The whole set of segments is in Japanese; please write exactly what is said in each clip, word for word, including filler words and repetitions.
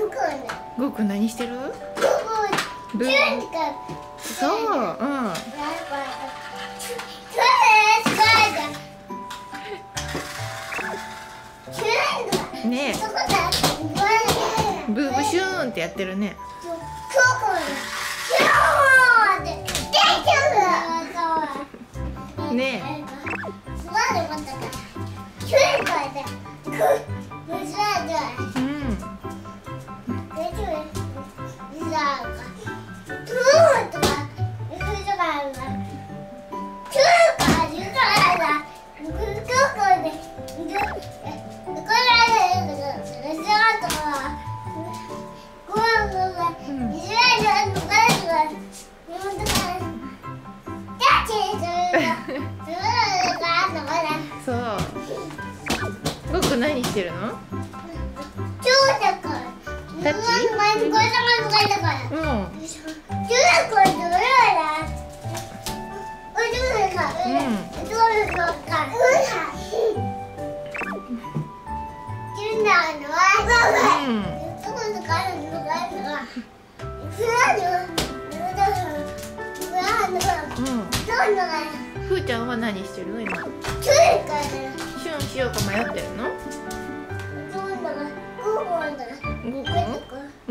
ゴーくん何してる？ブー。そう、うん。ねえ。ブーブシューンってやってるね。ねえ。うん。そう。ゴーくん何してるの？タッチ？うん。ふーちゃんは何してるの今？シュンしようか迷ってるの？ゴーくん？うん。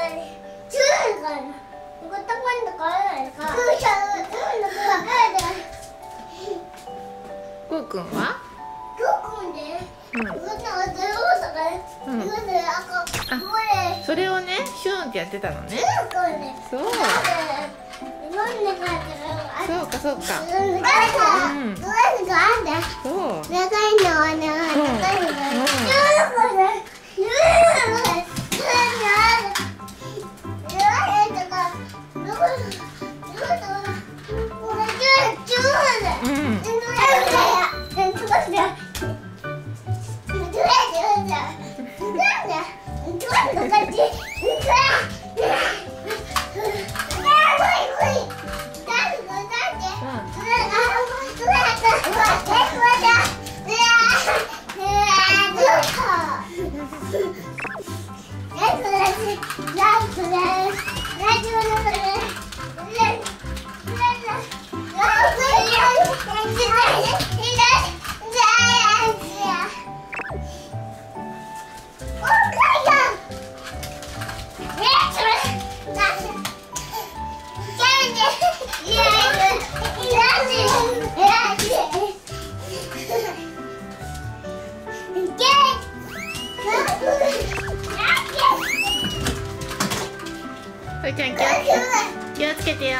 ゴーくんは？うん。うん。あ、それをね、シュンってやってたのね。そう。そうかそうか。うん。そう。ふーちゃん気をつけてよ。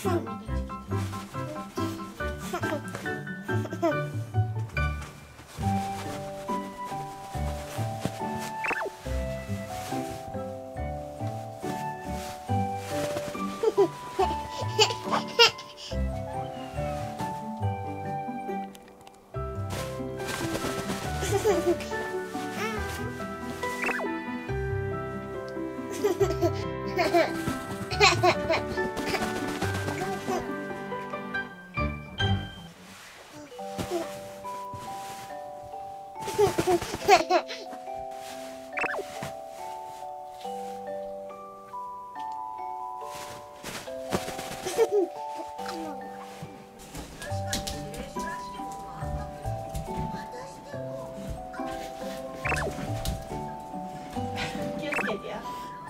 気をつけてよ。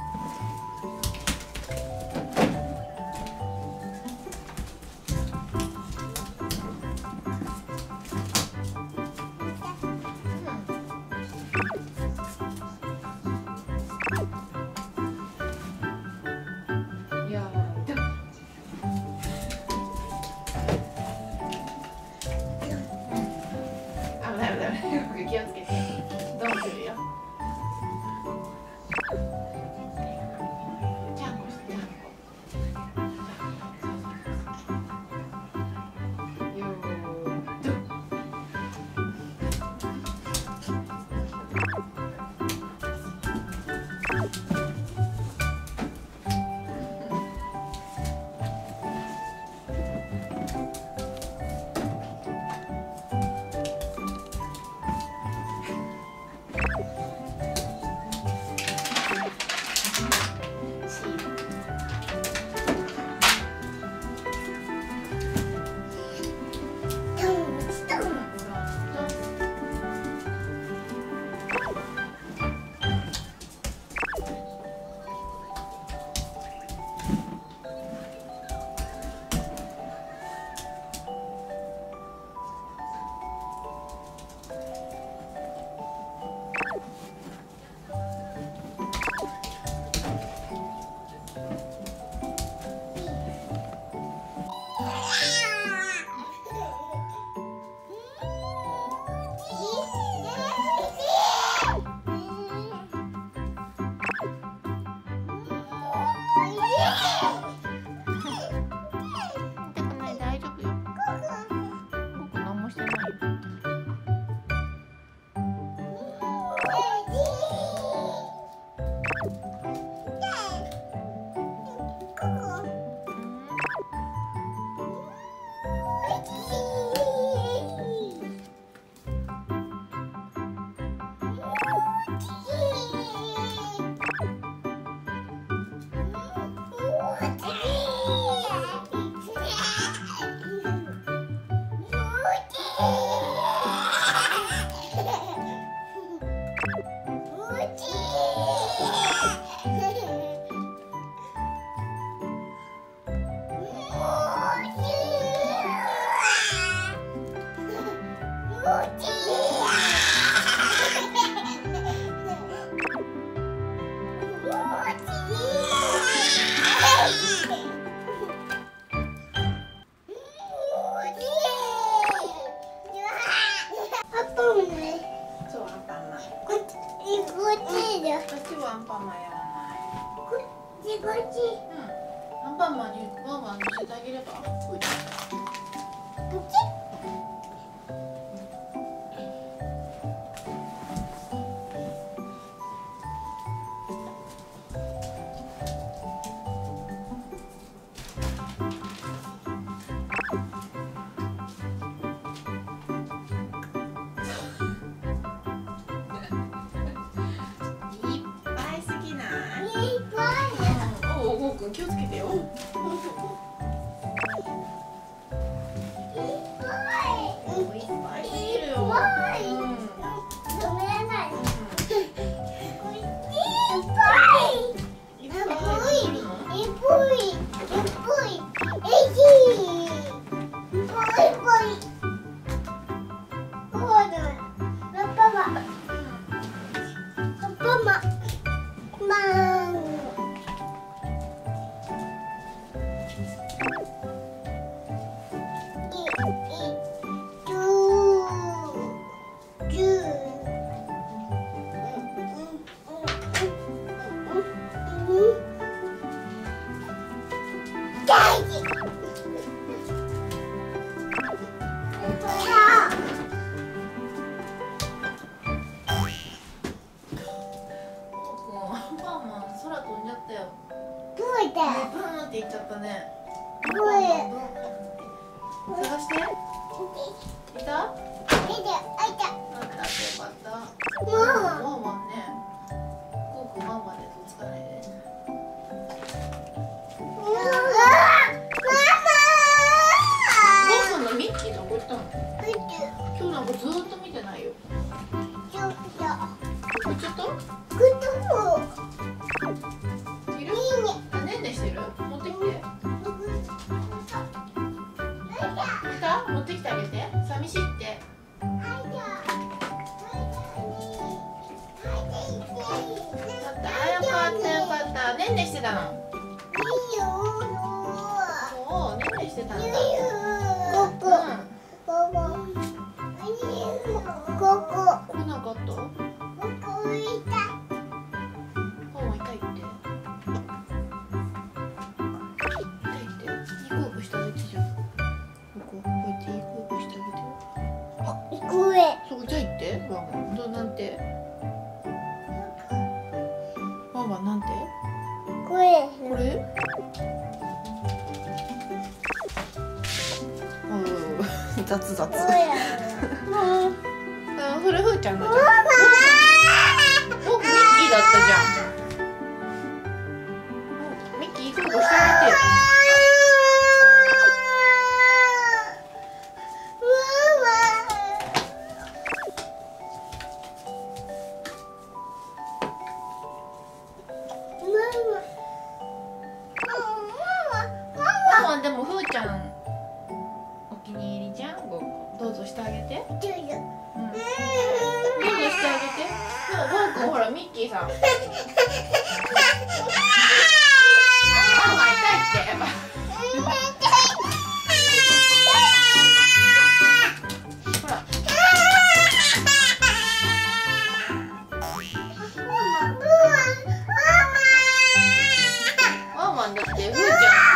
気をつけて。どうするよ。ちゃんこしてちゃんこ。よーっと。アンパンマンやらない。こっちこっち。うん。アンパンマンにワンワン乗せてあげれば。こっち。こっち。気をつけてよ。 ってきてあげて。寂しいって。だってあ、よかったよかった。ねんねしてたの。そう、ねんねしてたんだ。ここ。ここ。ここ。来なかった？ここいた。ママ痛いって。痛いって。いい子をしてあげてじゃん。ここ、こうやっていい子をしてあげて。あ、いくえ。そう、痛いって。ママ、どうなんて。ママなんて。これ。これ。雑雑。それふーちゃんのじゃん。お、ミッキーだったじゃん。ミッキー、いい子してあげてよ。ママ、でもふーちゃんお気に入りじゃん。どうぞしてあげて。うん、どうぞしてあげて。でもゴーくんほらミッキーさん。ママ痛いって。ほら。ワンワンだってふーちゃん。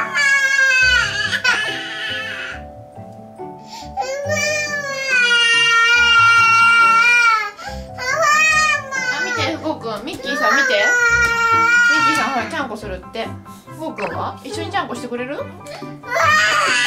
ミッキーさん見て。ミッキーさんほらちゃんこするって。ゴーくんは一緒にちゃんこしてくれる？